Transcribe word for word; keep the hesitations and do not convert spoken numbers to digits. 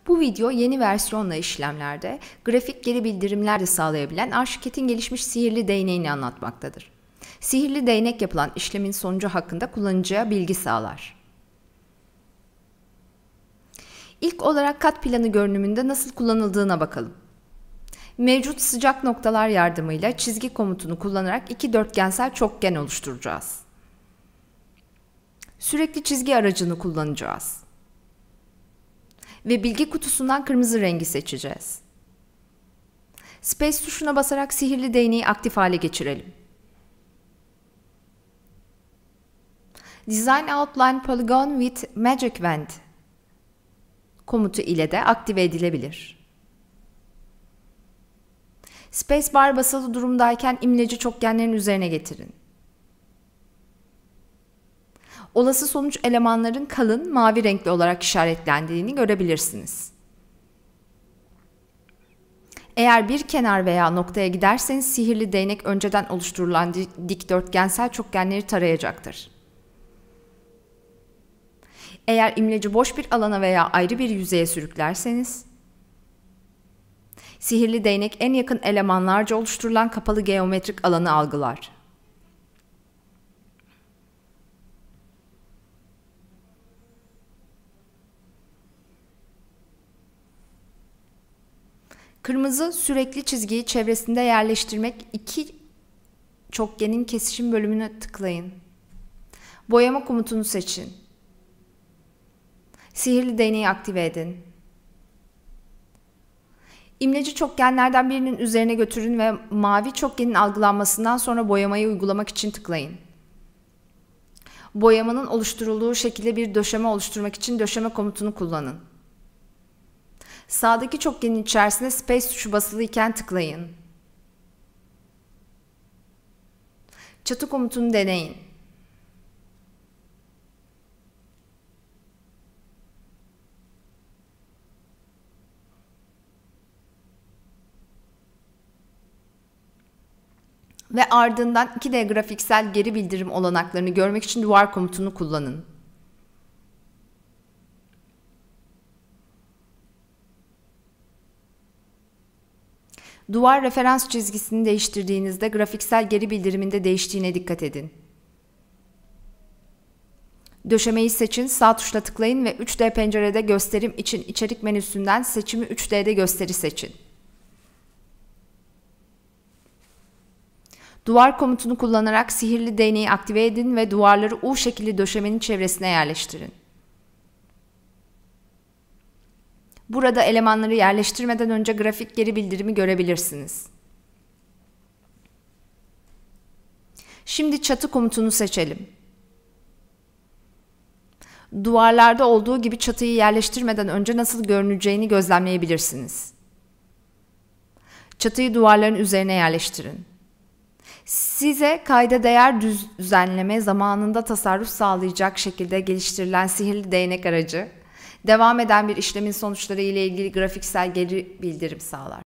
Bu video yeni versiyonla işlemlerde grafik geri bildirimler de sağlayabilen Arşiket'in gelişmiş sihirli değneğini anlatmaktadır. Sihirli değnek yapılan işlemin sonucu hakkında kullanıcıya bilgi sağlar. İlk olarak kat planı görünümünde nasıl kullanıldığına bakalım. Mevcut sıcak noktalar yardımıyla çizgi komutunu kullanarak iki dörtgensel çokgen oluşturacağız. Sürekli çizgi aracını kullanacağız. Ve bilgi kutusundan kırmızı rengi seçeceğiz. Space tuşuna basarak sihirli değneği aktif hale geçirelim. Design Outline Polygon with Magic Wand komutu ile de aktive edilebilir. Spacebar basılı durumdayken imleci çokgenlerin üzerine getirin. Olası sonuç elemanların kalın mavi renkli olarak işaretlendiğini görebilirsiniz. Eğer bir kenar veya noktaya giderseniz sihirli değnek önceden oluşturulan dikdörtgensel çokgenleri tarayacaktır. Eğer imleci boş bir alana veya ayrı bir yüzeye sürüklerseniz, sihirli değnek en yakın elemanlarca oluşturulan kapalı geometrik alanı algılar. Kırmızı sürekli çizgiyi çevresinde yerleştirmek iki çokgenin kesişim bölümüne tıklayın. Boyama komutunu seçin. Sihirli değneği aktive edin. İmleci çokgenlerden birinin üzerine götürün ve mavi çokgenin algılanmasından sonra boyamayı uygulamak için tıklayın. Boyamanın oluşturulduğu şekilde bir döşeme oluşturmak için döşeme komutunu kullanın. Sağdaki çokgenin içerisinde Space tuşu basılı iken tıklayın. Çatı komutunu deneyin. Ve ardından iki D grafiksel geri bildirim olanaklarını görmek için duvar komutunu kullanın. Duvar referans çizgisini değiştirdiğinizde grafiksel geri bildiriminde değiştiğine dikkat edin. Döşemeyi seçin, sağ tuşla tıklayın ve üç D pencerede gösterim için içerik menüsünden seçimi üç D'de gösteri seçin. Duvar komutunu kullanarak sihirli değneği aktive edin ve duvarları U şekilli döşemenin çevresine yerleştirin. Burada elemanları yerleştirmeden önce grafik geri bildirimi görebilirsiniz. Şimdi çatı komutunu seçelim. Duvarlarda olduğu gibi çatıyı yerleştirmeden önce nasıl görüneceğini gözlemleyebilirsiniz. Çatıyı duvarların üzerine yerleştirin. Size kayda değer düzenleme zamanında tasarruf sağlayacak şekilde geliştirilen sihirli değnek aracı, devam eden bir işlemin sonuçları ile ilgili grafiksel geri bildirim sağlar.